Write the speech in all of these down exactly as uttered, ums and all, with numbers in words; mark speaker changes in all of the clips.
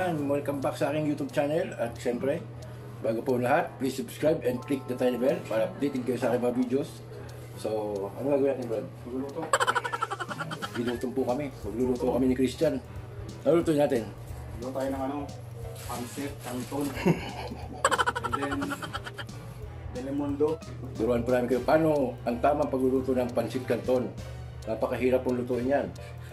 Speaker 1: Yan, welcome back sa aking YouTube channel. At siyempre, bago po lahat, please subscribe and click the tiny bell para updated kayo sa aking mga videos. So, ano gagawin natin, Brad?
Speaker 2: Magluluto.
Speaker 1: Magluluto po kami. Magluluto kami ni Christian. Ano luto natin?
Speaker 2: Magluluto tayo ng ano, pancit, canton. And then, Telemundo.
Speaker 1: Turuan po namin kayo paano ang tamang pagluluto ng pancit canton. Napakahirap pong lutuin yan.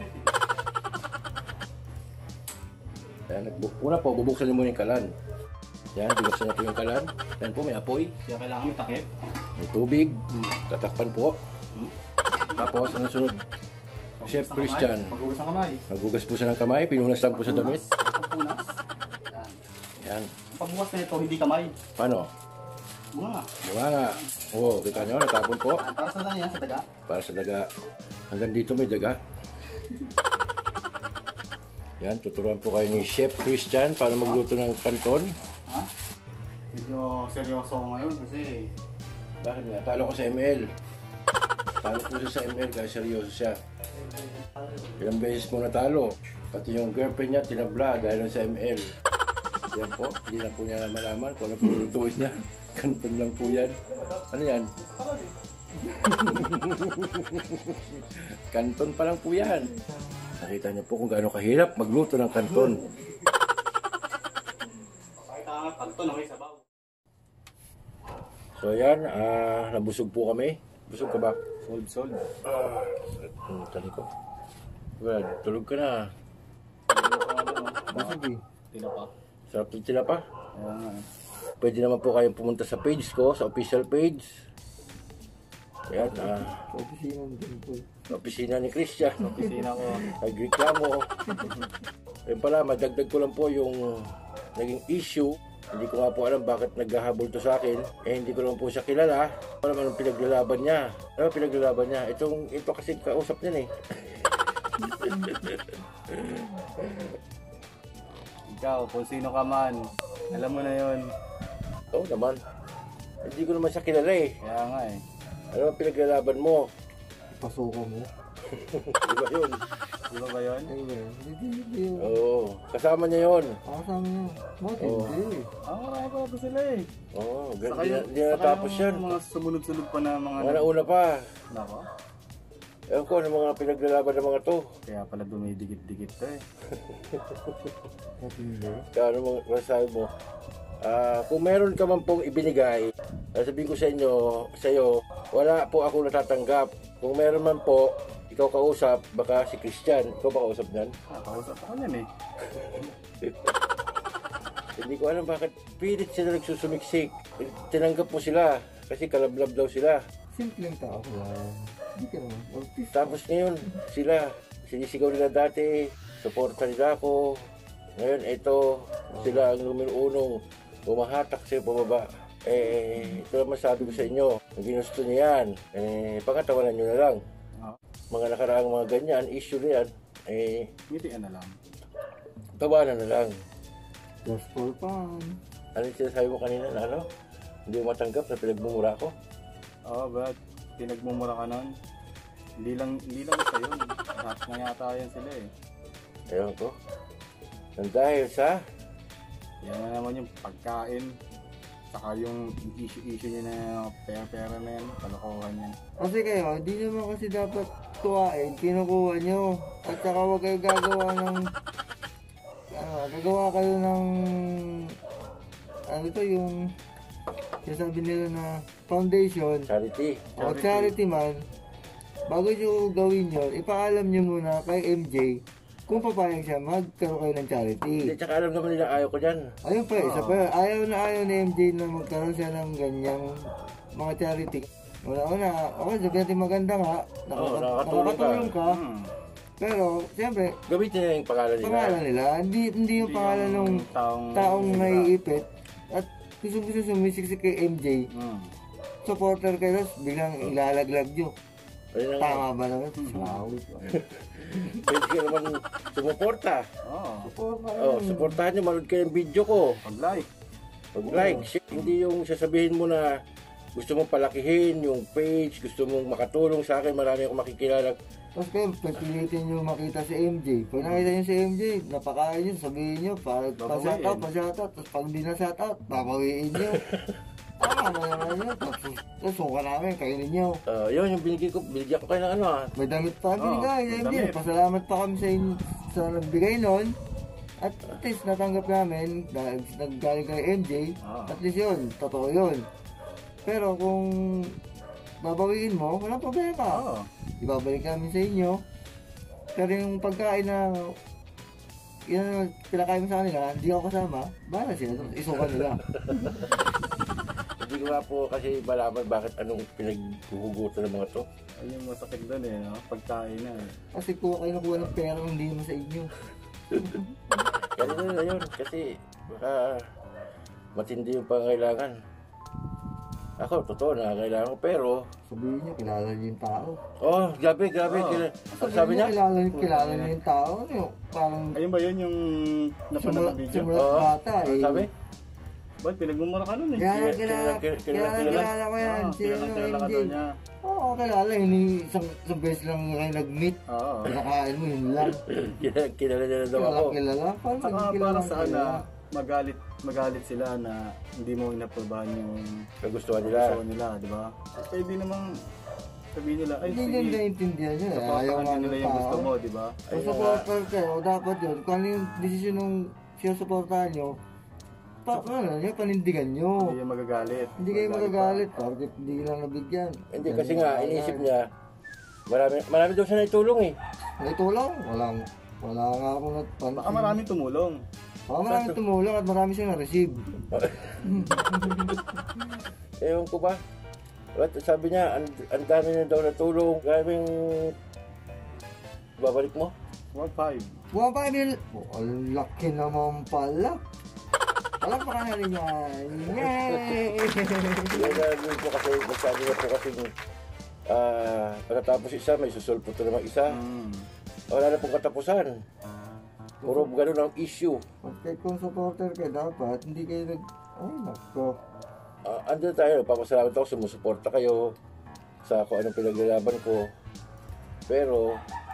Speaker 1: Yan, una po, bubuksan niyo muna yung kalan. Yan, bubuksan natin yung kalan. Yan po, may apoy.
Speaker 2: Kaya kailangan yung takip.
Speaker 1: May tubig. Tatakpan po. Tapos, ano sunod? Chef Christian.
Speaker 2: Maghugas ng kamay.
Speaker 1: Maghugas po siya ng kamay. Pinunas lang po sa damit.
Speaker 2: Pagpunas.
Speaker 1: Yan.
Speaker 2: Ang pagbukas na ito, hindi kamay.
Speaker 1: Paano?
Speaker 2: Bunga.
Speaker 1: Bunga nga. Oo, kita nyo, natapon po.
Speaker 2: Para sa yan, sa daga.
Speaker 1: Para sa daga. Hanggang dito may daga. Yan, tuturuan po kayo ni Chef Christian para magluto ng canton.
Speaker 2: Ha? Medyo seryoso ako ngayon kasi...
Speaker 1: Bakit nga? Talo ko sa M L. Talo po siya sa M L kaya seryoso siya. Ilang beses po natalo. Pati yung girlfriend niya tinabla dahil lang sa M L. Yan po, hindi na po niya malaman kung ano po lutuin niya. Canton lang po yan. Ano yan? Canton pa lang po yan. Nakita niyo po kung gaano kahirap magluto ng canton.
Speaker 2: Pakita nga, canton, okay, sabaw.
Speaker 1: So yan, ah, nabusog po kami. Busog ka ba?
Speaker 2: Sold, sold.
Speaker 1: Ah, ang tali ko. Brad, tulog ka na.
Speaker 2: Busog eh. Tinapa.
Speaker 1: Sarap ng tinapa.
Speaker 2: Kaya nga eh.
Speaker 1: Pwede naman po kayong pumunta sa page ko, sa official page. Ayan, ah.
Speaker 2: Sa opisina din po.
Speaker 1: Sa opisina ni Christian.
Speaker 2: Sa opisina ko.
Speaker 1: Nagreklamo. Ayun pala, madagdag ko lang po yung naging issue. Hindi ko nga po alam bakit naghahabol to sa akin. Eh, hindi ko naman po siya kilala. Alam mo anong pinaglalaban niya. Ano pinaglalaban niya? Itong, ito kasi kausap niya eh.
Speaker 2: Ikaw, kung sino ka man, alam mo na yun.
Speaker 1: Oo naman. Hindi ko naman siya kilala eh.
Speaker 2: Kaya nga eh.
Speaker 1: Ano ang pinaglalaban mo?
Speaker 3: Pasuko mo.
Speaker 1: Di ba yun?
Speaker 2: Di ba ba yun?
Speaker 3: Ay, well, hindi, hindi yun.
Speaker 1: Oo. Kasama niya yun.
Speaker 3: Kasama niya. Bakit
Speaker 1: Oo.
Speaker 3: hindi?
Speaker 2: Ah, marami pa ako sila eh.
Speaker 1: Oo.
Speaker 2: Saka
Speaker 1: Hindi
Speaker 2: yung-
Speaker 1: na- hindi na
Speaker 2: saka
Speaker 1: natapos
Speaker 2: yung
Speaker 1: yan.
Speaker 2: Mga sumunod-sunod pa na mga...
Speaker 1: Mga nauna pa.
Speaker 2: Nako.
Speaker 1: Ewan ko ano mga pinaglalaban ng mga to.
Speaker 2: Kaya pala dumidikit-dikit to eh.
Speaker 3: Bakit hindi?
Speaker 1: Kaya ano mga masasabi mo? Ah, kung meron ka man pong ibinigay, sabihin ko sa inyo, sa iyo, wala po ako natatanggap. Kung meron man po, ikaw kausap, baka si Christian, ikaw ba kausap niyan?
Speaker 2: Nakausap ako yan eh.
Speaker 1: Hindi ko alam bakit pilit sila nagsusumiksik. Tinanggap mo sila kasi kalablab daw sila.
Speaker 3: Simpleng tao lang. Hindi ka naman. Artist.
Speaker 1: Tapos ngayon, sila, sinisigaw nila dati, suporta nila ako. Ngayon, ito, sila ang numero unong bumahatak sa'yo pababa. Eh, ito naman sabi ko sa inyo, kung ginusto niyo yan, eh, pangatawanan nyo na lang.
Speaker 2: Ah,
Speaker 1: Mga nakaraang mga ganyan, issue na yan, eh,
Speaker 2: ngitian na lang.
Speaker 1: tawanan na lang.
Speaker 3: Just for fun.
Speaker 1: Ano yung sinasabi mo kanina na ano? Hindi mo matanggap na pinagmumura ko?
Speaker 2: Oo, Brad. Pinagmumura ka nun. Hindi lang, hindi lang isa yun. Lahat na yata yan sila eh.
Speaker 1: Ewan ko. Nang dahil sa,
Speaker 2: Yan na naman yung pagkain. Saka yung issue-issue niya na pera-pera na yan. Kalokohan yan.
Speaker 3: Kasi kayo, di naman kasi dapat tuwain. Kinukuha nyo. At saka huwag kayo gagawa ng... Ano, gagawa kayo ng... Ano to yung... Sinasabi nila na foundation.
Speaker 1: charity.
Speaker 3: O charity man. Bago nyo gawin yun, ipaalam nyo muna kay M J kung papayag siya magkaroon kayo ng charity.
Speaker 1: Hindi, tsaka alam naman nila ayaw ko dyan.
Speaker 3: Ayun pa, isa pa. Ayaw na ayaw ni M J na magkaroon siya ng ganyang mga charity. Una-una, okay, sabi natin maganda nga. Nakaka-
Speaker 1: Oo, nakakatulong
Speaker 3: nakakatulong ka.
Speaker 2: Hmm.
Speaker 3: Pero, siyempre,
Speaker 1: Gamitin nila yung pangalan nila.
Speaker 3: pangalan nila. Hindi, hindi yung pangalan ng
Speaker 2: taong...
Speaker 3: taong naiipit. At gusto gusto sumisiksik kay M J.
Speaker 2: Hmm.
Speaker 3: Supporter kayo, tapos biglang ilalaglag nyo.
Speaker 1: Ayun na nga.
Speaker 3: Tama ba naman? Sawit.
Speaker 1: Pwede ka naman sumuporta.
Speaker 2: Oo.
Speaker 3: Supporter.
Speaker 1: Oh, supportahan nyo, manood kayo ng video ko.
Speaker 2: Pag-like.
Speaker 1: Pag-like, shit, hindi yung sasabihin mo na gusto mong palakihin yung page, gusto mong makatulong sa akin, marami akong makikilala.
Speaker 3: Tapos kayo, pagpilitin nyo makita si M J. Pag nakita nyo si M J, napakain nyo, sabihin nyo, pa- pa-shoutout, pa-shoutout. Tapos pag di na-shoutout, papawiin nyo. Tama na naman nyo. Tapos, tapos suka namin, kainin nyo.
Speaker 1: Uh, yun, yung binigay ko, binigyan ko kayo ng ano ah.
Speaker 3: May damit pa,
Speaker 2: Oo,
Speaker 3: binigay,
Speaker 2: may
Speaker 3: M J.
Speaker 2: damit.
Speaker 3: Pasalamat pa kami sa inyo, sa nagbigay nun. At at least natanggap namin, dahil naggaling kay M J,
Speaker 2: Oo.
Speaker 3: at least yun, totoo yun. Pero kung babawiin mo, walang problema.
Speaker 2: Oo.
Speaker 3: Ibabalik namin sa inyo. Pero yung pagkain na yun ang pinakain mo sa kanila, hindi ako kasama, bahala sila, isuka nila.
Speaker 1: Hindi ko nga po kasi malaman bakit anong pinaghuhugutan ng mga to.
Speaker 2: Ayun yung masakit doon eh, no? Pagkain na eh.
Speaker 3: Kasi kuha kayo nakuha ng pera kung hindi mo sa inyo.
Speaker 1: Ganun na yun kasi baka matindi yung pangailangan. Ako, totoo na kailangan ko pero
Speaker 3: Sabihin niyo, kilala niyo yung tao.
Speaker 1: oh, grabe, grabe.
Speaker 2: Oo.
Speaker 1: Kila, ang
Speaker 3: Sabihin
Speaker 1: sabi
Speaker 3: niyo,
Speaker 1: niya?
Speaker 3: kilala, kilala niyo yung tao. Ano yun? Parang
Speaker 2: Ayun ba yun yung napanood
Speaker 3: simula,
Speaker 2: na video?
Speaker 3: simula
Speaker 1: Oo.
Speaker 3: bata
Speaker 1: Ano
Speaker 3: eh.
Speaker 1: sabi?
Speaker 2: Ba't pinagmumura ka nun eh?
Speaker 3: Kilala,
Speaker 1: Kilala-
Speaker 3: kilala,
Speaker 1: kilala-
Speaker 3: kilala,
Speaker 1: kilala-
Speaker 3: kilala ko yan.
Speaker 2: Oo,
Speaker 3: Si
Speaker 2: kilala-
Speaker 3: ano,
Speaker 2: kilala ka
Speaker 3: M J.
Speaker 2: daw niya.
Speaker 3: Oo, kilala. Hindi isang, isang beses lang kayo nag-meet.
Speaker 2: Oo.
Speaker 3: Pinakain mo, yun lang.
Speaker 1: Kilala, kilala niya na daw
Speaker 3: Kilala,
Speaker 1: ako.
Speaker 3: kilala. Paano
Speaker 2: Saka
Speaker 3: hindi kilala,
Speaker 2: para saan na
Speaker 3: kilala?
Speaker 2: magalit magalit sila na hindi mo inaprobahan yung
Speaker 1: Kagustuhan nila.
Speaker 2: gusto nila, di ba? Pwede namang sabihin nila, ay
Speaker 3: Hindi nyo
Speaker 2: sige,
Speaker 3: naiintindihan yun. eh. Ayaw
Speaker 2: supportahan
Speaker 3: nga
Speaker 2: din nila
Speaker 3: ng
Speaker 2: yung gusto
Speaker 3: tao.
Speaker 2: mo, di ba?
Speaker 3: Kung
Speaker 1: Ayun
Speaker 3: supporter kayo, dapat yun. Kung ano yung desisyon ng sinusuportahan nyo, pa, ano nyo, panindigan nyo.
Speaker 2: Hindi yung magagalit.
Speaker 3: Hindi kayo magagalit, bakit hindi lang nabigyan.
Speaker 1: Hindi kasi nga, iniisip niya, marami, marami daw siya naitulong eh.
Speaker 3: Ito lang, walang, wala nga akong nagpansin.
Speaker 2: Baka maraming tumulong.
Speaker 3: Baka maraming tumulong at marami siyang na-receive.
Speaker 1: Ewan ko ba? What, sabi niya, ang, ang dami na daw natulong. Maraming babalik mo?
Speaker 2: one five.
Speaker 3: Buwan pa mil. Oh, ang laki naman pala. Walang pa ka na rin yan. Yay!
Speaker 1: Yan na yun po kasi, magsabi na po kasi ah pagkatapos isa, may susulpo to naman isa.
Speaker 2: Mm.
Speaker 1: Wala na pong katapusan. Puro ganun ang issue.
Speaker 3: Pagka kung supporter ka dapat, hindi kayo nag... Ay, nako.
Speaker 1: Uh, andun tayo, papasalamat ako, sumusuporta kayo sa kung anong pinaglalaban ko. Pero,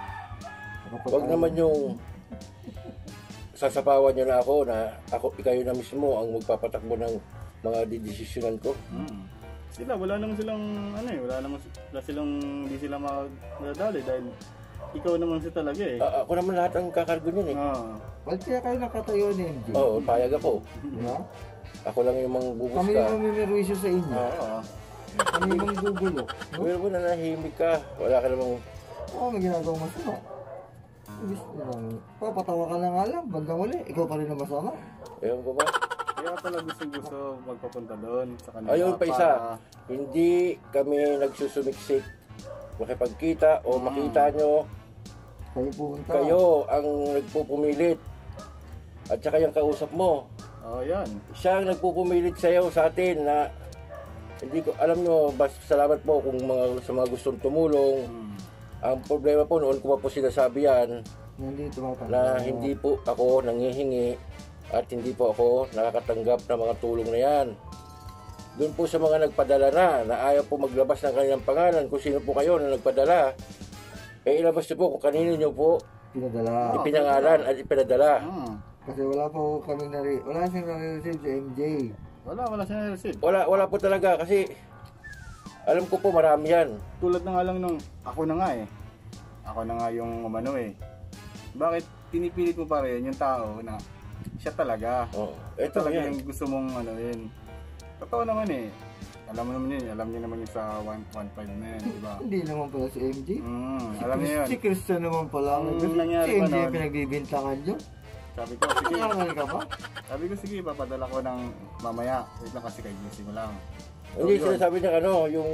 Speaker 1: wag naman yung sasapawan nyo na ako na ako, ikayo na mismo ang magpapatakbo ng mga didesisyonan ko.
Speaker 2: Mm. Sila, wala naman silang, ano eh, wala naman wala silang, hindi sila madadali dahil ikaw naman si talaga eh.
Speaker 1: Ah, ako naman lahat ang kakargo niyan eh.
Speaker 2: Ah.
Speaker 3: Ba't kaya kayo nakatayo ni M J?
Speaker 1: Oo, payag ako.
Speaker 3: Diba?
Speaker 1: Ako lang yung mga
Speaker 3: Kami
Speaker 1: bubuska.
Speaker 3: yung mamimirwisyo sa inyo.
Speaker 2: Oo.
Speaker 3: Kami yung gugulo. No?
Speaker 1: Pero mo na nahimik ka. Wala ka namang...
Speaker 3: Oo, may ginagawang masama. Ibig lang. Papatawa ka na nga lang. Bandang uli, ikaw pa rin ang masama.
Speaker 1: Ewan ko ba?
Speaker 2: Kaya pala gusto gusto magpapunta doon sa kanila.
Speaker 1: Ayun pa isa.
Speaker 2: para-
Speaker 1: Hindi kami nagsusumiksik. Makipagkita o makita nyo,
Speaker 3: Kayo pumunta.
Speaker 1: kayo ang nagpupumilit. At saka yung kausap mo,
Speaker 2: Oo, yan.
Speaker 1: siya ang nagpupumilit sa'yo sa atin na hindi ko, alam nyo, bas, salamat po kung mga, sa mga gustong tumulong.
Speaker 2: Mm.
Speaker 1: Ang problema po, noon ko pa po sinasabi yan,
Speaker 3: Hindi tumatanda.
Speaker 1: na hindi po ako nangihingi at hindi po ako nakakatanggap ng mga tulong na yan. Doon po sa mga nagpadala na, na ayaw po maglabas ng kanilang pangalan, kung sino po kayo na nagpadala, eh ilabas niyo po kung kanino niyo po
Speaker 3: Pinadala.
Speaker 1: ipinangalan at ipinadala.
Speaker 2: Mm.
Speaker 3: Kasi wala pa po kami nari... Wala siyang nare-receive sa M J.
Speaker 2: Wala, wala siya receive.
Speaker 1: Wala, wala po talaga kasi alam ko po marami yan.
Speaker 2: Tulad na nga lang nung ako na nga eh. Ako na nga yung umano eh. Bakit pinipilit mo pa rin yung tao na siya talaga?
Speaker 1: Oh,
Speaker 2: Ito
Speaker 1: eto
Speaker 2: talaga
Speaker 1: yan.
Speaker 2: yung gusto mong ano yun. Totoo naman eh. Alam mo naman yun, alam niyo naman yun sa one point five na yun, di ba?
Speaker 3: Hindi naman pala si M J.
Speaker 2: Mm, alam niyo yun.
Speaker 3: Si Christian naman pala.
Speaker 2: Ang
Speaker 3: Si
Speaker 2: nangyari
Speaker 3: M
Speaker 2: pa
Speaker 3: J
Speaker 2: noon.
Speaker 3: yung pinagbibintangan nyo.
Speaker 2: Sabi ko, sige.
Speaker 3: Nakakal ka ba?
Speaker 2: Sabi ko, sige, papadala ko ng mamaya. Wait lang kasi kay Gising ko lang.
Speaker 1: Hindi
Speaker 2: So, yun.
Speaker 1: sinasabi niya ano, yung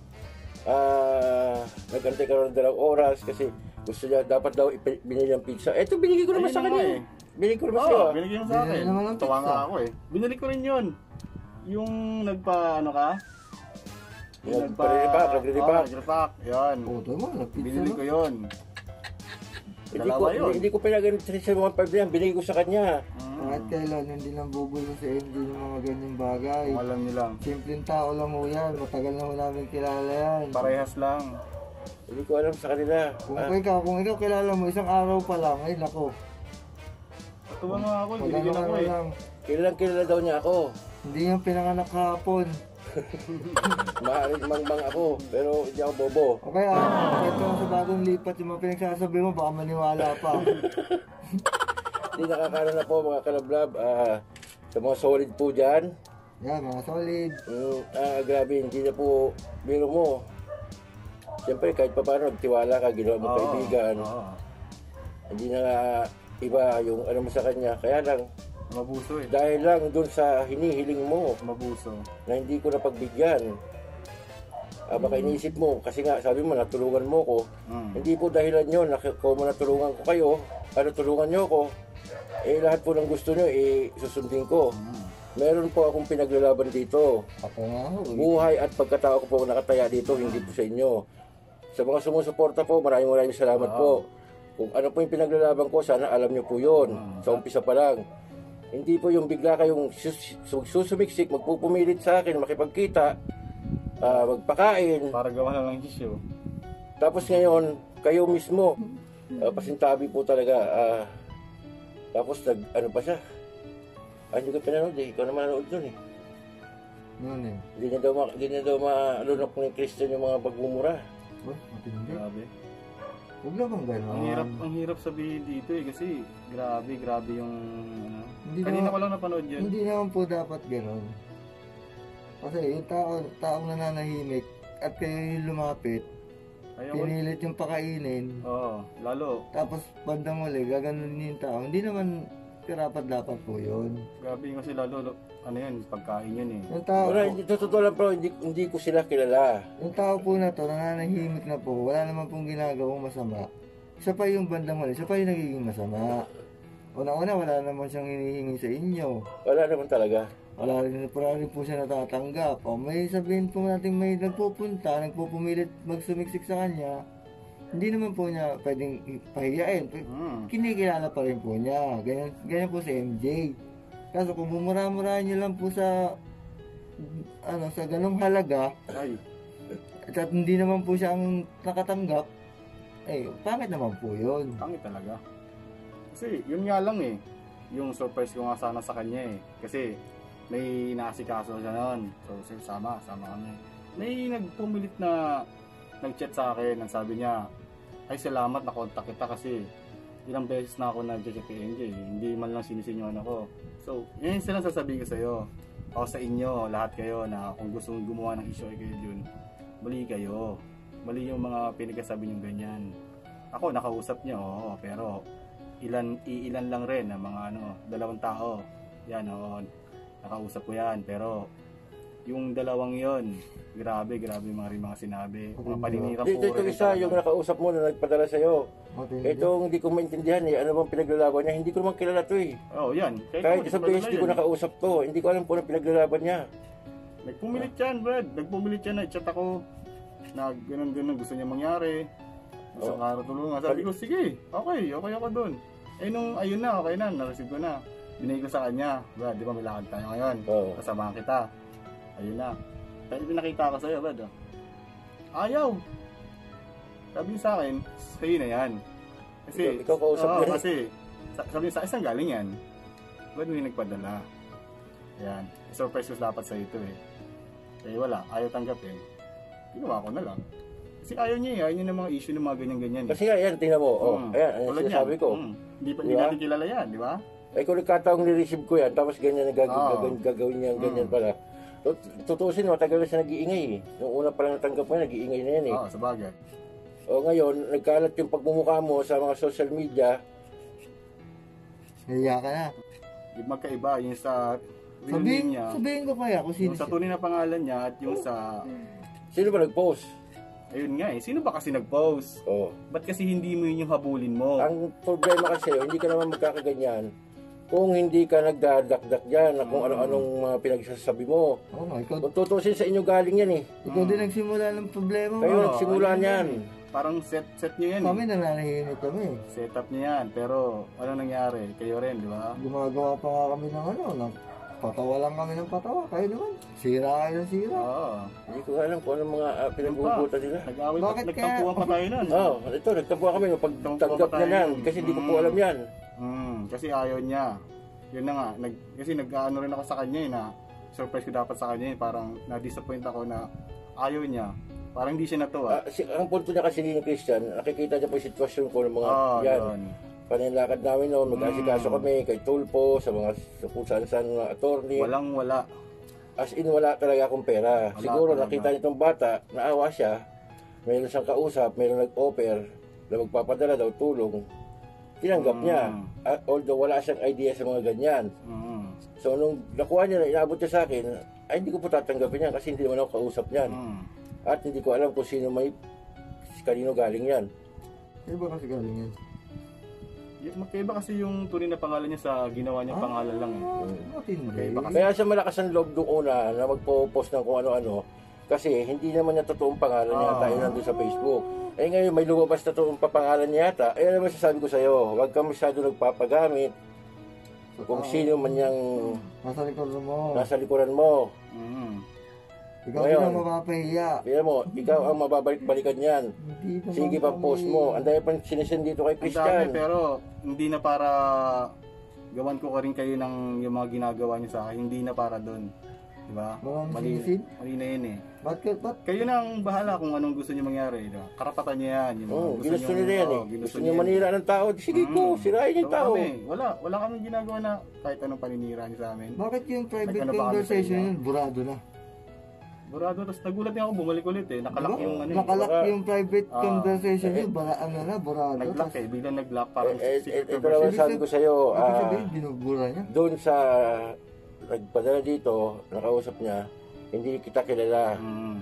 Speaker 1: ah nagantay ka ng dalawang oras kasi gusto niya dapat daw ipi- binili ng pizza. Eto binigay ko naman
Speaker 2: Ayun
Speaker 1: sa
Speaker 2: na nga
Speaker 1: kanya.
Speaker 2: eh.
Speaker 1: Binigay ko naman
Speaker 2: Oo,
Speaker 1: siya.
Speaker 2: binigyan mo sa
Speaker 3: Binili
Speaker 2: akin.
Speaker 3: naman ng
Speaker 2: Tuwa
Speaker 3: pizza.
Speaker 2: nga ako eh. Binili ko rin yun. Yung nagpa, ano ka? Yung
Speaker 1: Nagpa-repack, nagre-repack.
Speaker 2: Oh, nagre-repack. Yun.
Speaker 3: Oo, tama. Nagpizza
Speaker 2: Binili
Speaker 3: na.
Speaker 2: ko yun.
Speaker 1: Hindi ko,
Speaker 2: Dalawa yun.
Speaker 1: hindi, hindi ko pinaganit sa mga five na yan. Binigay ko sa kanya.
Speaker 3: Kahit kailan, hindi lang bubulo sa M J ng mga ganyang bagay.
Speaker 2: Kung alam niyo lang.
Speaker 3: Simpleng tao lang ho yan. Matagal na ho namin kilala yan.
Speaker 2: Parehas lang.
Speaker 1: Hindi ko alam sa kanila.
Speaker 3: Kung
Speaker 1: Ah,
Speaker 3: ikaw, kung ikaw kilala mo, isang araw pa lang, ay nako.
Speaker 2: Natuwa nga ako,
Speaker 3: Magano
Speaker 2: binigyan
Speaker 3: ka
Speaker 2: ako
Speaker 3: na
Speaker 2: eh.
Speaker 3: lang.
Speaker 1: kilalang kilala daw niya ako.
Speaker 3: Hindi yung pinanganak kahapon.
Speaker 1: Maaaring mangbang ako, pero hindi ako bobo.
Speaker 3: O kaya, kahit ka sa bagong lipat, yung mga pinagsasabi mo, baka maniwala pa.
Speaker 1: Hindi nakakala na po mga kalablab. Ah, sa mga solid po dyan.
Speaker 3: Yan, mga solid.
Speaker 1: Mm, ah, grabe, hindi na po biro mo. Siyempre, kahit pa paano, nagtiwala ka, ginawa mo
Speaker 2: Oo,
Speaker 1: kaibigan.
Speaker 2: oo.
Speaker 1: Hindi na iba yung ano mo sa kanya. Kaya lang,
Speaker 2: Mabuso eh.
Speaker 1: dahil lang dun sa hinihiling mo
Speaker 2: Mabuso.
Speaker 1: na hindi ko napagbigyan. Ah, baka iniisip mo, kasi nga sabi mo, natulungan mo ko.
Speaker 2: Mm.
Speaker 1: Hindi po dahilan yun, na kung natulungan ko kayo, ano tulungan nyo ko, eh lahat po ng gusto nyo, eh susundin ko.
Speaker 2: Mm.
Speaker 1: Meron po akong pinaglalaban dito.
Speaker 3: Ako nga ho. eh.
Speaker 1: Buhay at pagkatao ko po nakataya dito, hindi po sa inyo. Sa mga sumusuporta po, maraming maraming salamat po. Kung ano po yung pinaglalaban ko, sana alam nyo po yun. Sa umpisa pa lang. Hindi po yung bigla kayong sus- sus- susumiksik, magpupumilit sa akin, makipagkita, ah, magpakain.
Speaker 2: Para gawa na lang issue.
Speaker 1: Tapos ngayon, kayo mismo, ah, pasintabi po talaga. ah, tapos nag, ano pa siya? Ah, hindi ko pinanood eh. Ikaw naman nanood dun eh.
Speaker 3: Noon eh.
Speaker 1: Hindi na daw, ma- hindi na daw maalunok ng Christian yung mga pagmumura.
Speaker 3: Ba, matindi.
Speaker 2: Grabe.
Speaker 3: Huwag naman gano'n.
Speaker 2: Ang hirap, ang hirap sabihin dito eh kasi grabe, grabe yung ano.
Speaker 3: Hindi
Speaker 2: Kanina
Speaker 3: naman-
Speaker 2: ko lang napanood yun.
Speaker 3: Hindi naman po dapat gano'n. Kasi yung tao, taong nananahimik at kayo yung lumapit,
Speaker 2: Ayaw ko.
Speaker 3: pinilit yung pakainin,
Speaker 2: Oo, lalo.
Speaker 3: tapos bandang uli, gaganon yung tao. Hindi naman karapat dapat po yun.
Speaker 2: Grabe yun kasi lalo, lo- ano yan, pagkain yun eh.
Speaker 3: Yung tao,
Speaker 1: Wala, hindi, totoo lang bro, hindi, hindi ko sila kilala.
Speaker 3: yung tao po na to, nananahimik na po, wala naman pong ginagawang masama. Siya pa yung bandang uli, siya pa yung nagiging masama. Una-una, wala naman siyang hinihingi sa inyo.
Speaker 1: Wala naman talaga.
Speaker 3: Wala rin, wala rin po siya natatanggap. O may sabihin po natin may nagpupunta, nagpupumilit magsumiksik sa kanya, hindi naman po niya pwedeng pahiyain.
Speaker 2: Mm.
Speaker 3: Kinikilala pa rin po niya. Ganyan, ganyan po si M J. Kaso kung bumura-murahan niyo lang po sa ano sa ganong halaga
Speaker 2: Ay,
Speaker 3: at hindi naman po siya ang nakatanggap, eh, pangit naman po yun.
Speaker 2: pangit talaga. Kasi yun nga lang eh, yung surprise ko nga sana sa kanya eh. Kasi may inaasikaso siya noon. So, sige, sama, sama kami. May nagpumilit na nag-chat sa akin, ang sabi niya, ay salamat, nakontak kita kasi ilang beses na ako nag-chat kay M J, hindi man lang sinisinyoan ako. So, yun sila sasabihin ko sa'yo. Ako sa inyo, lahat kayo na kung gusto mong gumawa ng issue ay kayo dun, mali kayo. Mali yung mga pinagkasabi niyong ganyan. Ako, nakausap niyo, oo, pero ilan, iilan lang rin na mga ano, dalawang tao. Yan, oo, nakausap ko yan, pero yung dalawang yon, grabe, grabe mga rin mga sinabi. Mga paninira po.
Speaker 1: Dito ito isa, yung nakausap mo na nagpadala sa'yo.
Speaker 3: Matindi.
Speaker 1: Ito hindi ko maintindihan eh. Ano bang pinaglalaban niya? Hindi ko naman kilala to eh.
Speaker 2: Oo, oh, yan.
Speaker 1: Kahit isang beses hindi ko nakausap to. Hindi ko alam kung ano pinaglalaban niya.
Speaker 2: Nagpumilit yan, Brad. Nagpumilit yan, nag-chat ako. Na ganun-ganun gusto niya mangyari. Gusto
Speaker 1: Oh.
Speaker 2: ka tulungan. Sabi ko, sige, okay, okay ako doon. Eh nung ayun na, okay na, na-receive ko na. Binigay ko sa kanya, Brad, di ba may lakad tayo ngayon?
Speaker 1: Oo.
Speaker 2: Kasamahan kita. Ayun na. Pero pinakita ko sa'yo, Brad. Oh. Ayaw. Sabi niya sa akin, sa'yo na yan. Kasi,
Speaker 1: Ikaw- ikaw kausap
Speaker 2: oo,
Speaker 1: niya eh.
Speaker 2: kasi, sa- sabi niya sa isang galing yan. Brad, may nagpadala. Yan. Surprise ko dapat sa ito eh. Eh wala, ayaw tanggapin. Ginawa ko na lang. Kasi ayaw niya eh, ayaw niya ng mga issue ng mga ganyan-ganyan.
Speaker 1: Kasi nga, yan, tingnan mo. Oh,
Speaker 2: Mm.
Speaker 1: ayan, ayan
Speaker 2: Tulad
Speaker 1: sinasabi
Speaker 2: niyan.
Speaker 1: ko.
Speaker 2: Mm. Hindi pa
Speaker 1: Di
Speaker 2: hindi
Speaker 1: ba?
Speaker 2: natin kilala yan, di ba?
Speaker 1: Eh kung nagkataong ni-receive ko yan, tapos ganyan na gag-
Speaker 2: Oo.
Speaker 1: gagawin, gagawin niya, ganyan
Speaker 2: Mm.
Speaker 1: pala. Tut- Tutusin, matagal na siya nag-iingay eh. Nung una pa lang natanggap mo yan, nag-iingay na yan eh.
Speaker 2: Oo, sa bagay.
Speaker 1: O ngayon, nagkalat yung pagmumukha mo sa mga social media.
Speaker 3: Nahiya ka na.
Speaker 2: Yung magkaiba, yung sa real name
Speaker 3: Sabihin,
Speaker 2: niya,
Speaker 3: sabihin ko kaya kung sino
Speaker 2: yung sa
Speaker 3: siya.
Speaker 2: tunay na pangalan niya at yung sa,
Speaker 1: Sino ba nag-post?
Speaker 2: ayun nga eh, sino ba kasi nag-post?
Speaker 1: Oh.
Speaker 2: Ba't kasi hindi mo yun yung habulin mo?
Speaker 1: Ang problema kasi, hindi ka naman magkakaganyan kung hindi ka nagdadakdak dyan na kung
Speaker 2: Mm.
Speaker 1: ano-anong mga pinagsasabi mo.
Speaker 3: Oo nga, ikaw,
Speaker 1: Kung tutusin sa inyo galing yan eh.
Speaker 3: ikaw din nagsimula ng problema mo.
Speaker 1: Kayo
Speaker 2: Oo,
Speaker 1: nagsimula
Speaker 2: ayun
Speaker 1: niyan.
Speaker 2: yan. parang set set niyo yan.
Speaker 3: Kami
Speaker 2: Eh.
Speaker 3: nananahimik kami.
Speaker 2: Set up niyo yan. Pero ano nangyari? Kayo rin, di ba?
Speaker 3: Gumagawa pa nga kami ng ano, ng patawa lang kami ng patawa. Kayo naman, sira kayo ng sira.
Speaker 2: Oo.
Speaker 1: Hindi ko alam kung anong mga uh, pinag-uugutan nila.
Speaker 2: Nag-away pa,
Speaker 3: Bakit
Speaker 2: nagtampuan pa tayo nun.
Speaker 1: Oo, oh, ito, nagtabuhan kami nung pagtanggap na yan. Kasi hindi ko po alam yan.
Speaker 2: Hmm, kasi ayaw niya. Yun na nga, nag, kasi nag-ano rin ako sa kanya eh, na surprise ko dapat sa kanya eh, parang na-disappoint ako na ayaw niya. Parang hindi siya natuwa.
Speaker 1: Ah, si, ang punto niya kasi ni Christian, nakikita niya po yung sitwasyon ko ng mga
Speaker 2: Oo,
Speaker 1: yan.
Speaker 2: yun.
Speaker 1: Panilakad namin noon, mag-asikaso
Speaker 2: Mm.
Speaker 1: kami kay Tulpo, sa mga sa kung saan-saan mga attorney.
Speaker 2: Walang wala.
Speaker 1: As in, wala talaga akong pera.
Speaker 2: Wala
Speaker 1: Siguro
Speaker 2: talaga.
Speaker 1: nakita nitong bata, naawa siya, mayroon siyang kausap, mayroon nag-offer na magpapadala daw tulong. Tinanggap
Speaker 2: Mm.
Speaker 1: niya. At although wala siyang idea sa mga ganyan.
Speaker 2: Mm.
Speaker 1: So nung nakuha niya na inabot niya sa akin, ay hindi ko po tatanggapin yan kasi hindi naman ako kausap niyan.
Speaker 2: Mm.
Speaker 1: At hindi ko alam kung sino may, kanino galing yan.
Speaker 3: Ano ba kasi galing yan?
Speaker 2: Y- Magkaiba kasi yung tunay na pangalan niya sa ginawa niyang pangalan lang eh.
Speaker 3: Ah, matindi.
Speaker 2: Magkaiba kasi.
Speaker 1: Kaya siya malakas ang loob nung una na magpo-post ng kung ano-ano kasi hindi naman niya totoong pangalan niya
Speaker 2: Ah.
Speaker 1: tayo nandun sa Facebook. Eh ngayon may lumabas na totoong papangalan niya yata. Eh ano ba sasabi ko sa'yo? Huwag ka masyado nagpapagamit kung sino man yung
Speaker 3: Nasa likod mo.
Speaker 1: nasa likuran mo.
Speaker 2: Mm.
Speaker 3: Ikaw
Speaker 1: Ngayon.
Speaker 3: din ang mapapahiya.
Speaker 1: Kaya mo, ikaw ang mababalik-balikan yan.
Speaker 3: Hindi naman
Speaker 1: Sige pa
Speaker 3: kami.
Speaker 1: post mo. Ang dami pang sinisend dito kay
Speaker 2: Ang dami
Speaker 1: Christian.
Speaker 2: pero hindi na para gawan ko ka rin kayo ng yung mga ginagawa niyo sa akin. Hindi na para doon. Diba?
Speaker 3: Maraming
Speaker 2: Mali,
Speaker 3: sinisid?
Speaker 2: mali na yun eh.
Speaker 3: Ba't ka, ba't?
Speaker 2: Kayo na ang bahala kung anong gusto niyo mangyari. Diba? Karapatan niyo yan. Yung mga
Speaker 1: Oh,
Speaker 2: gusto
Speaker 1: ginusto
Speaker 2: niyong-
Speaker 1: nila yan eh.
Speaker 2: oh,
Speaker 1: Gusto
Speaker 2: ginusto
Speaker 1: niyo
Speaker 2: niyo yan.
Speaker 1: manira ng tao. Sige ko,
Speaker 2: Mm.
Speaker 1: sirain yung
Speaker 2: So,
Speaker 1: tao.
Speaker 2: kami, wala, wala kami ginagawa na kahit anong paninira niyo sa amin.
Speaker 3: Bakit yung private
Speaker 2: Nagkano ba kami sa
Speaker 3: conversation
Speaker 2: inyo?
Speaker 3: yun, burado na?
Speaker 2: Burado, tapos nagulat din ako, bumalik ulit eh. Nakalak
Speaker 3: Diba?
Speaker 2: yung ano eh.
Speaker 3: Nakalak
Speaker 1: baka-
Speaker 3: yung private
Speaker 2: Ah.
Speaker 3: conversation yun, bara, ano na, burado.
Speaker 2: Nag-lock
Speaker 3: Tas-
Speaker 2: eh, biglang nag-lock parang
Speaker 1: Eh, eh,
Speaker 2: secret
Speaker 1: eh, ito
Speaker 2: conversation.
Speaker 1: naman sabi ko sa'yo,
Speaker 3: Ibig
Speaker 1: ah,
Speaker 3: sabihin, binubura niya.
Speaker 1: doon sa nagpadala dito, nakausap niya, hindi kita kilala.
Speaker 2: Mm.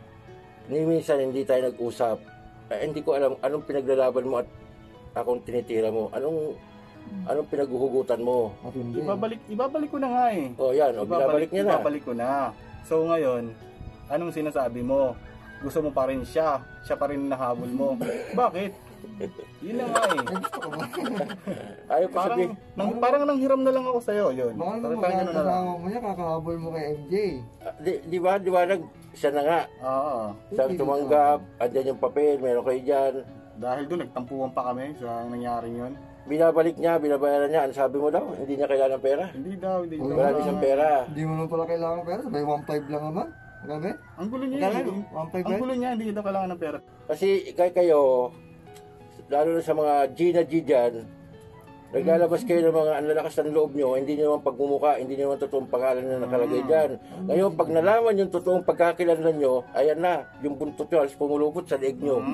Speaker 1: Ni minsan hindi tayo nag-usap. Eh, hindi ko alam anong pinaglalaban mo at akong tinitira mo. Anong anong pinaguhugutan mo.
Speaker 3: Matindi.
Speaker 2: Ibabalik, ibabalik ko na nga eh.
Speaker 1: O yan, o binabalik niya na.
Speaker 2: Ibabalik ko na. So ngayon, anong sinasabi mo? Gusto mo pa rin siya. Siya pa rin nahabol mo. Bakit? Yun na nga eh.
Speaker 3: Ay, gusto ko ba?
Speaker 1: Ayaw ko
Speaker 2: Parang,
Speaker 1: sabihin.
Speaker 2: nang, parang nanghiram na lang ako sa'yo. Yun.
Speaker 3: Baka naman
Speaker 2: Parang ganun na lang.
Speaker 3: magkakasama mo niya, kakahabol mo kay M J.
Speaker 1: Ah, Di, di ba, di ba, nag, siya na nga.
Speaker 2: Oo.
Speaker 1: Siya ang tumanggap, andyan yung papel, meron kayo dyan.
Speaker 2: Dahil doon, nagtampuan pa kami sa nangyaring yun.
Speaker 1: Binabalik niya, binabayaran niya. Ano sabi mo daw? Hindi niya kailangan ng pera.
Speaker 2: Hindi daw, hindi daw.
Speaker 1: Wala siyang pera.
Speaker 3: Hindi mo naman pala kailangan pera, sabay one five lang naman. Grabe.
Speaker 2: Ang gulo niya,
Speaker 3: Kailangan,
Speaker 2: hindi.
Speaker 3: one five
Speaker 2: Ang
Speaker 3: lang.
Speaker 2: gulo niya, hindi daw kailangan ng pera.
Speaker 1: Kasi kay kayo, lalo na sa mga Gina G dyan, naglalabas kayo ng mga ang lalakas ng loob nyo, hindi nyo naman pagmumuka, hindi nyo naman totoong pangalan na nakalagay dyan. Ngayon, pag nalaman yung totoong pagkakilanlan nyo, ayan na, yung buntot nyo, alas pumulupot sa leeg nyo.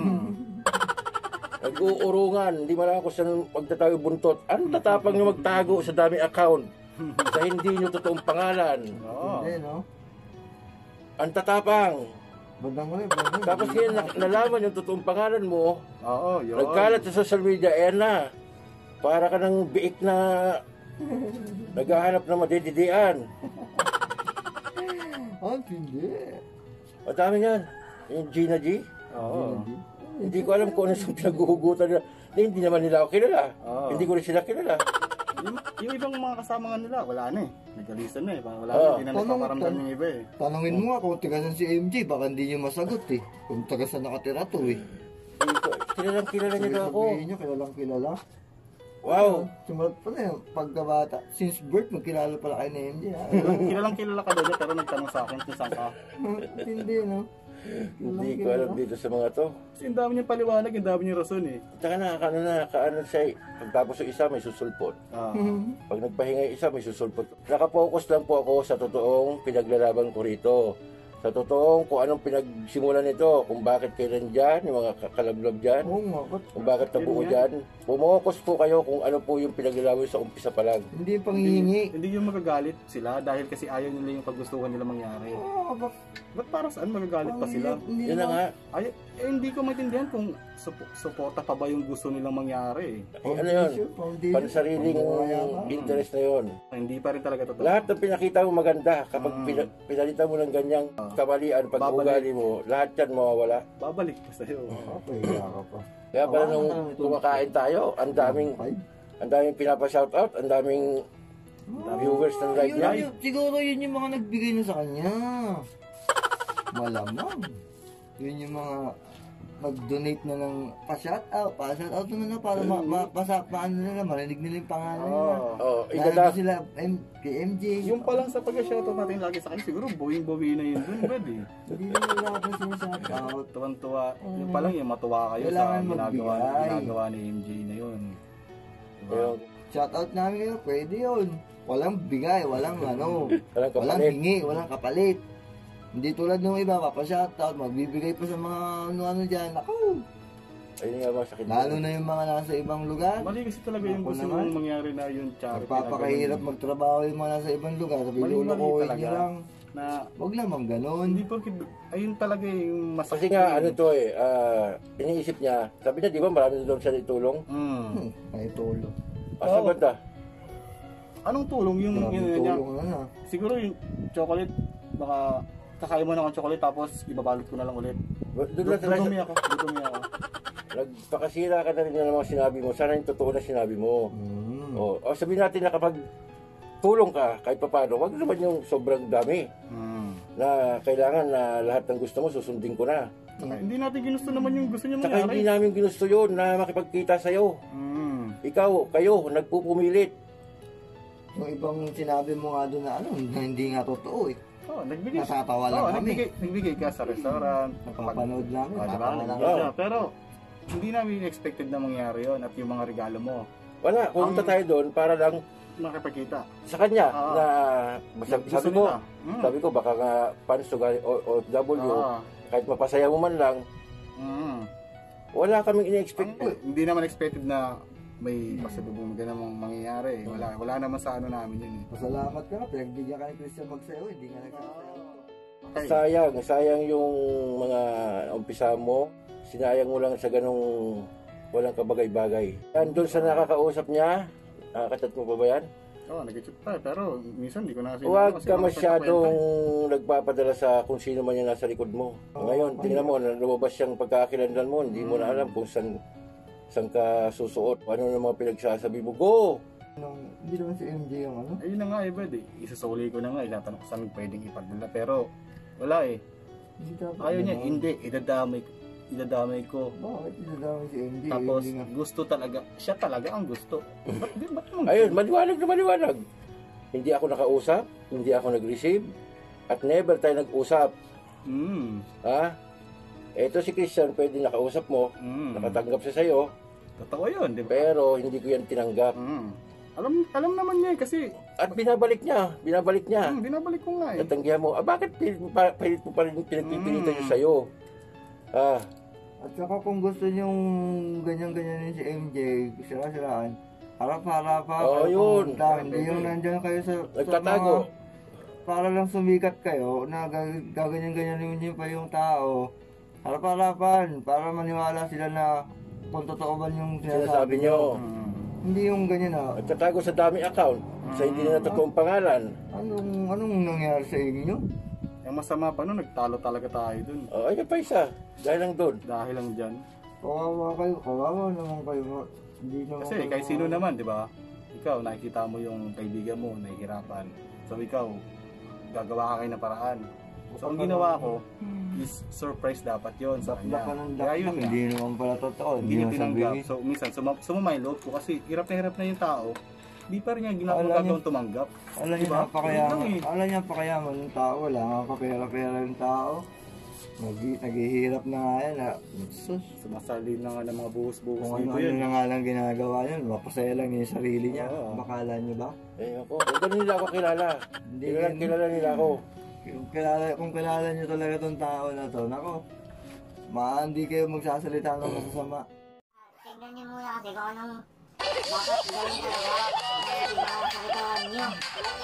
Speaker 1: Nag-uurungan, hindi malaman kung saan magtatago yung buntot. Anong tatapang nyo magtago sa dami account sa hindi nyo totoong pangalan?
Speaker 2: Oo.
Speaker 3: Hindi, no?
Speaker 1: Ang tatapang.
Speaker 3: Bandang mo bandang.
Speaker 1: Tapos ngayon, nak- nalaman yung totoong pangalan mo,
Speaker 2: Oo, yun.
Speaker 1: nagkalat sa social media, ayan na. Para ka ng biik na naghahanap ng madididian.
Speaker 3: Ah, hindi.
Speaker 1: Ang dami yan. Yung Gina G.
Speaker 2: Oo.
Speaker 1: Hindi ko alam kung ano yung pinaghuhugutan nila. Hindi, hindi naman nila ako kilala.
Speaker 2: Oo.
Speaker 1: Hindi ko rin sila kilala.
Speaker 2: Yung, yung ibang mga kasama nga nila, wala na eh. Nagkalisan na eh. Wala na,
Speaker 1: Oo.
Speaker 2: hindi na
Speaker 3: Tanong-
Speaker 2: nagpaparamdam
Speaker 3: tan-
Speaker 2: yung iba eh.
Speaker 3: Tanungin mo nga kung tagasan si M J, baka hindi niyo masagot eh. Kung tagasan nakatira to eh.
Speaker 1: Hindi ko, kilalang kilala niya daw ako.
Speaker 3: Sabihin niyo, kilalang kilala.
Speaker 1: Wow.
Speaker 3: Sumalat pala yung pagkabata. Since birth, magkilala pala kayo ni M J ha.
Speaker 2: Kilalang kilala ka doon, pero nagtanong sa akin kung saan ka.
Speaker 3: Hindi, no?
Speaker 1: Hindi ko alam dito sa mga to.
Speaker 2: Kasi ang dami niyang paliwanag, ang dami niyang rason eh.
Speaker 1: Tsaka nakakaano na, kaano siya eh. Pagtapos yung isa, may susulpot.
Speaker 2: Ah.
Speaker 1: Pag nagpahinga yung isa, may susulpot. Nakapokus lang po ako sa totoong pinaglalaban ko rito. Sa totoong kung anong pinagsimulan nito, kung bakit kayo nandyan, yung mga kakalablab dyan,
Speaker 3: Oo nga, ba't
Speaker 1: kung bakit nabuo
Speaker 2: Yun nga.
Speaker 1: dyan. Pumokus po kayo kung ano po yung pinaglalaban sa umpisa pa lang.
Speaker 3: hindi yung panghihingi?
Speaker 2: Hindi yung magagalit sila dahil kasi ayaw nila yung kagustuhan nila mangyari.
Speaker 3: Oo, ba't
Speaker 2: Ba't para saan magagalit pa sila?
Speaker 3: Hindi
Speaker 1: Yun na nga.
Speaker 2: Ay, eh, hindi ko maintindihan kung sup- suporta pa ba yung gusto nilang mangyari.
Speaker 1: Eh, ano yun?
Speaker 3: Foundation.
Speaker 1: Pansariling interest na yun.
Speaker 2: Hindi pa rin talaga totoo.
Speaker 1: Lahat ng pinakita mo maganda kapag
Speaker 2: Mm.
Speaker 1: pina- pinalitan mo ng ganyang kamalian, pag
Speaker 2: Babalik.
Speaker 1: ugali mo, lahat yan mawawala.
Speaker 2: Babalik pa sa'yo.
Speaker 3: Papahiya ka pa.
Speaker 1: Kaya pala
Speaker 3: Oo,
Speaker 1: nung
Speaker 3: ang dami
Speaker 1: kumakain tayo, ang daming, ang daming pinapa-shoutout, ang daming viewers ng live
Speaker 3: Yun,
Speaker 1: niya.
Speaker 3: yun, siguro yun yung mga nagbigay na sa kanya. Malamang. Yun yung mga nag-donate na ng pa-shoutout, pa-shoutout na na para ma, ma, pasa, paano nila, marinig nila yung pangalan nila.
Speaker 2: Oo.
Speaker 1: Oh,
Speaker 3: Lalo
Speaker 1: idada,
Speaker 3: sila M, kay M J.
Speaker 2: Yung pa lang sa pag-shoutout natin lagi sa kanya, siguro buwing-buwi na yun dun, bad eh.
Speaker 3: Hindi nila wala pa sinashoutout.
Speaker 2: Tuwan-tuwa. Yung pa lang yung matuwa kayo sa
Speaker 3: Kailangan
Speaker 2: ginagawa,
Speaker 3: magbigay.
Speaker 2: ginagawa ni M J na yun. Diba?
Speaker 1: yung,
Speaker 3: Shoutout namin kayo, pwede yun. Walang bigay, walang ano,
Speaker 1: walang
Speaker 3: walang
Speaker 1: kapalit.
Speaker 3: hingi, walang kapalit. Hindi tulad ng iba, papashoutout, magbibigay pa sa mga ano-ano dyan. Ako,
Speaker 1: Ayun nga mga sakit.
Speaker 3: lalo na yung mga nasa ibang lugar.
Speaker 2: Mali kasi talaga yung
Speaker 3: Ako
Speaker 2: gusto
Speaker 3: naman.
Speaker 2: mong mangyari na yung charity.
Speaker 3: Magpapakahirap
Speaker 2: na ganun.
Speaker 3: magtrabaho yung mga nasa ibang lugar. Sabi,
Speaker 2: Mali-mali
Speaker 3: lulukuhin
Speaker 2: talaga.
Speaker 3: nyo lang.
Speaker 2: Na
Speaker 3: Huwag naman ganun.
Speaker 2: hindi porke ayun talaga yung masakit.
Speaker 1: Kasi nga, ano to eh, ah, iniisip niya, sabi niya, di ba marami na doon siya itulong?
Speaker 2: Mm.
Speaker 3: Hmm, may tulong.
Speaker 1: Asa
Speaker 2: Oo.
Speaker 1: ba ta?
Speaker 2: Anong tulong yung
Speaker 3: Grabe
Speaker 2: yun, yun, niya?
Speaker 3: tulong na na.
Speaker 2: Siguro yung chocolate, baka kakain mo na ng chocolate tapos ibabalot ko na lang ulit.
Speaker 1: Doon lang talaga,
Speaker 2: Dutumi ako, dutumi ako.
Speaker 1: nagpakasira ka na rin ng mga sinabi mo. Sana yung totoo na sinabi mo.
Speaker 3: Hmm.
Speaker 1: O, o sabihin natin na kapag tulong ka, kahit papano, wag naman yung sobrang dami
Speaker 2: Mm.
Speaker 1: na kailangan na lahat ng gusto mo susundin ko na.
Speaker 2: Saka, hindi natin ginusto naman yung gusto niya
Speaker 1: Tsaka hindi
Speaker 2: mangyari.
Speaker 1: namin ginusto yun na makipagkita sa'yo.
Speaker 2: Mm.
Speaker 1: Ikaw, kayo, nagpupumilit.
Speaker 3: Yung ibang sinabi mo nga doon na ano, na hindi nga totoo eh.
Speaker 2: Oh, nagbigay.
Speaker 3: Natatawa lang
Speaker 2: oh,
Speaker 3: kami.
Speaker 2: nagbigay, nagbigay ka sa restaurant.
Speaker 3: Napapanood namin,
Speaker 2: Oh, diba?
Speaker 3: tatawa lang
Speaker 2: Nagbigay
Speaker 1: kami.
Speaker 2: siya. Pero hindi namin expected na mangyari yon at yung mga regalo mo
Speaker 1: Wala, pumunta
Speaker 2: Ang-
Speaker 1: tayo doon para lang
Speaker 2: makipagkita.
Speaker 1: sa kanya
Speaker 2: Oo.
Speaker 1: na sabi,
Speaker 2: Gusto
Speaker 1: sabi ko,
Speaker 2: nila. Mm.
Speaker 1: sabi ko baka nga fans o O F W,
Speaker 2: Oo.
Speaker 1: kahit mapasaya mo man lang,
Speaker 2: Mm.
Speaker 1: wala kaming ine-expect.
Speaker 2: Ang- hindi naman expected na may pasalubong ganang mangyayari. Wala wala naman sa ano namin yun. eh.
Speaker 3: Pasalamat ka, pinagbigyan ka ni Christian magsayo, hindi nga nagsasayaw.
Speaker 2: Okay.
Speaker 1: Sayang, sayang yung mga umpisa mo. Sinayang mo lang sa ganong walang kabagay-bagay. Yan, doon sa nakakausap niya, nakakatat mo pa ba yan?
Speaker 2: Oo, nag-chat tayo. Pero minsan hindi ko na kasi...
Speaker 1: Huwag
Speaker 2: kasi
Speaker 1: ka
Speaker 2: mga
Speaker 1: masyadong
Speaker 2: pagkakwenta.
Speaker 1: nagpapadala sa kung sino man yung nasa likod mo. Ngayon, tingnan mo, lumabas siyang pagkakakilanlan mo, hindi mo na alam kung saan, saan ka susuot. Ano na mga pinagsasabi mo, go!
Speaker 3: Nung, hindi naman si M J yung ano.
Speaker 2: Ayun na nga eh, bad eh. Isasuli ko na nga, ilatanong ko saan pwedeng ipadala. Pero wala eh.
Speaker 3: Hindi dapat
Speaker 2: Ayaw niya,
Speaker 3: ganun.
Speaker 2: hindi. Idadamay, idadamay ko.
Speaker 3: Bakit dinadamay si M J?
Speaker 2: Tapos
Speaker 3: Hindi nga.
Speaker 2: gusto talaga, siya talaga ang gusto. Ba't di, ba't naman?
Speaker 1: Ayun, maliwanag na maliwanag. Hindi ako nakausap, hindi ako nag-receive, at never tayo nag-usap.
Speaker 2: Mm.
Speaker 1: Ha? Eto si Christian, pwede nakausap mo,
Speaker 2: Mm.
Speaker 1: nakatanggap siya sa'yo,
Speaker 2: Totoo yun, di ba?
Speaker 1: pero hindi ko yan tinanggap.
Speaker 2: Mm. Alam alam naman niya eh, kasi
Speaker 1: At binabalik niya, binabalik niya.
Speaker 2: mm, binabalik ko nga eh.
Speaker 1: Natanggihan mo, ah, bakit pilit mo pa, pilit mo pa rin pinagpipilitan
Speaker 2: Mm.
Speaker 1: niya sa'yo? Ah,
Speaker 3: At saka kung gusto niyong ganyan-ganyan si M J, sira-siraan, harap-harapan.
Speaker 1: Oo,
Speaker 3: kayo
Speaker 1: yun.
Speaker 3: pumunta. Hindi yung nandyan kayo sa, sa
Speaker 1: nagtatago.
Speaker 3: mga, para lang sumikat kayo, na gag- gaganyan-ganyan niyo pa yung tao. Harap-harapan, para maniwala sila na kung totoo ba yung
Speaker 1: Sinasabi
Speaker 3: sinasabi
Speaker 1: niyo.
Speaker 3: niyo.
Speaker 2: Mm.
Speaker 3: Hindi yung ganyan na,
Speaker 1: Nagtatago sa dami account, sa hindi na totoong pangalan.
Speaker 3: anong, anong nangyari sa inyo?
Speaker 2: Yung masama pa nun, nagtalo talaga tayo dun.
Speaker 1: O, ayun pa isa, dahil lang doon.
Speaker 2: Dahil lang dyan.
Speaker 3: Kawawa kayo, kawawa naman kayo. Hindi naman
Speaker 2: Kasi
Speaker 3: kayo
Speaker 2: kahit sino
Speaker 3: kawawa.
Speaker 2: naman, di ba? Ikaw, nakikita mo yung kaibigan mo, nahihirapan. So ikaw, gagawa ka kayo ng paraan. So ang ginawa ko, is surprise dapat yon sa
Speaker 3: Dakdak ka
Speaker 2: kanya.
Speaker 3: ng
Speaker 2: Kaya yun
Speaker 3: dakdak,
Speaker 2: nga,
Speaker 3: hindi naman pala totoo.
Speaker 2: hindi niya
Speaker 3: naman
Speaker 2: tinanggap.
Speaker 3: sabihin.
Speaker 2: So minsan, suma sumama yung loob ko kasi hirap na hirap na yung tao. Di pa rin niya
Speaker 3: Alam
Speaker 2: ginagawa
Speaker 3: niya-
Speaker 2: gagawang tumanggap.
Speaker 3: Alam niya
Speaker 2: Diba?
Speaker 3: napakayaman.
Speaker 2: Yun lang eh.
Speaker 3: Alam niya napakayaman ng tao. Wala nga kapera-pera ng tao. Nag naghihirap na nga yan. ah. Sus.
Speaker 2: Sumasali na nga ng mga buhos-buhos
Speaker 3: Kung
Speaker 2: dito
Speaker 3: ano-ano
Speaker 2: yun.
Speaker 3: na nga lang ginagawa yan. Mapasaya lang niya yung sarili niya.
Speaker 2: Oo.
Speaker 3: Bakala niyo ba?
Speaker 1: Eh, ako, ganun nila ako kilala.
Speaker 3: Hindi
Speaker 1: Kilala,
Speaker 3: ganun.
Speaker 1: kilala nila ako.
Speaker 3: Kung kilala, kung kilala niyo talaga tong tao na to, nako. Ma, hindi kayo magsasalita ng masasama.
Speaker 4: Tignan niyo muna kasi kung anong dapat gawin talaga. Ano yung mga salita niyo.